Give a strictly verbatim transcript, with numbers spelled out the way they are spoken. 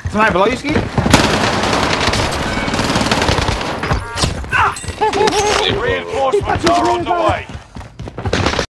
Somebody below you, Ski? Reinforcements are on the way.